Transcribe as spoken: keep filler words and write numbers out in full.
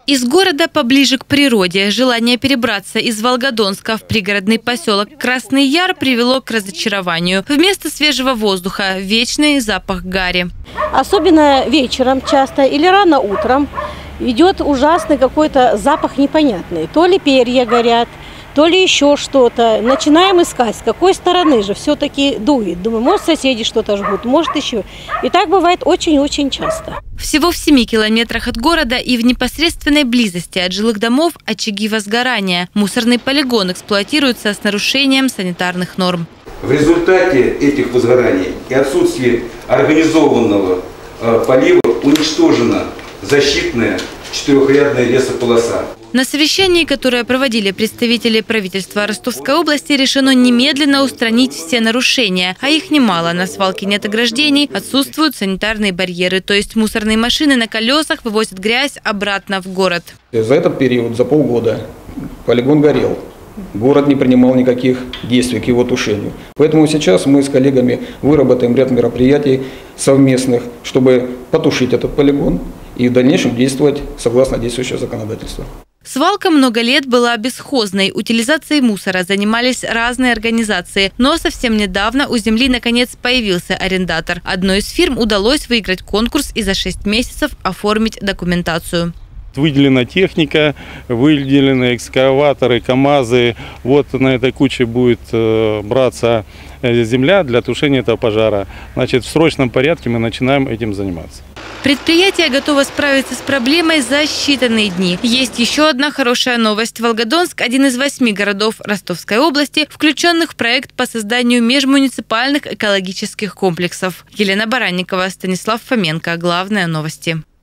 Из города поближе к природе желание перебраться из Волгодонска в пригородный поселок Красный Яр привело к разочарованию. Вместо свежего воздуха – вечный запах гари. Особенно вечером часто или рано утром идет ужасный какой-то запах непонятный. То ли перья горят, то ли еще что-то. Начинаем искать, с какой стороны же все-таки дует. Думаю, может, соседи что-то жгут, может еще. И так бывает очень-очень часто. Всего в семи километрах от города и в непосредственной близости от жилых домов очаги возгорания. Мусорный полигон эксплуатируется с нарушением санитарных норм. В результате этих возгораний и отсутствия организованного э, полива уничтожена защитная четырехрядная лесополоса. На совещании, которое проводили представители правительства Ростовской области, решено немедленно устранить все нарушения. А их немало. На свалке нет ограждений, отсутствуют санитарные барьеры. То есть мусорные машины на колесах вывозят грязь обратно в город. За этот период, за полгода, полигон горел. Город не принимал никаких действий к его тушению. Поэтому сейчас мы с коллегами выработаем ряд мероприятий совместных, чтобы потушить этот полигон и в дальнейшем действовать согласно действующего законодательства. Свалка много лет была бесхозной. Утилизацией мусора занимались разные организации. Но совсем недавно у земли наконец появился арендатор. Одной из фирм удалось выиграть конкурс и за шесть месяцев оформить документацию. Выделена техника, выделены экскаваторы, КАМАЗы. Вот на этой куче будет браться земля для тушения этого пожара. Значит, в срочном порядке мы начинаем этим заниматься. Предприятие готово справиться с проблемой за считанные дни. Есть еще одна хорошая новость. Волгодонск – один из восьми городов Ростовской области, включенных в проект по созданию межмуниципальных экологических комплексов. Елена Баранникова, Станислав Фоменко. Главные новости.